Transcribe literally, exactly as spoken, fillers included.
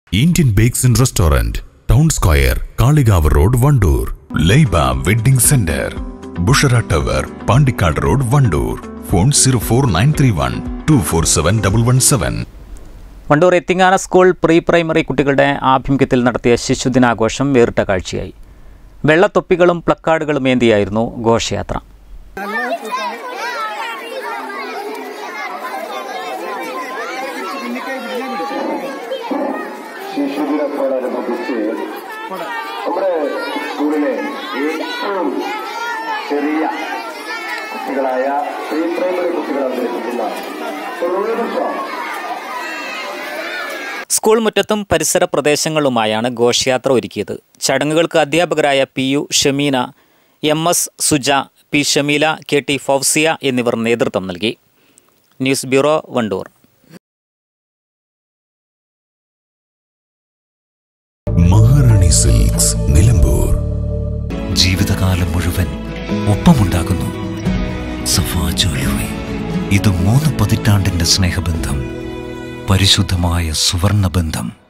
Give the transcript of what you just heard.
Indian Bakes and Restaurant, Town Square, Kaligav Road, Vandoor. Leiba Wedding Center, Bushara Tower, Pandikad Road, Vandoor. Phone zero four nine three one two four seven one one seven. Wandoor എത്തിങ്ങാന school pre primary കുട്ടികളുടെ ആഭിമുഖ്യത്തിൽ നടത്തിയ ശിശുദിനാഘോഷം വേറിട്ട കാഴ്ചയായി. വെള്ളത്തൊപ്പികളും പ്ലക്കാർഡുകളും ഏന്തിയായിരുന്നു ഘോഷയാത്ര. ശിശുദിനത്തോടനുബന്ധിച്ച് നമ്മുടെ സ്കൂളിലെ ഏറ്റവും ചെറിയ കുട്ടികളായ പ്രീ പ്രൈമറി കുട്ടികൾ അവതരിപ്പിക്കുന്ന സ്കൂൾ മുറ്റത്തും പരിസര പ്രദേശങ്ങളുമായാണ് ഘോഷയാത്ര ഒരുക്കിയത്. ചടങ്ങുകൾക്ക് അധ്യാപകരായ P U Shameena, M S Suja, P Shameela, K T Fousiya എന്നിവർ നേതൃത്വം നൽകി. News bureau, Wandoor. Maharani silks, Nilambur. ജീവിതകാലം മുഴുവൻ ഒപ്പമുണ്ടാകുന്നു സഫാ ജ്വല്ലറി. ഇത് മൂന്ന് പതിറ്റാണ്ടിന്റെ സ്നേഹബന്ധം, പരിശുദ്ധമായ സുവർണബന്ധം.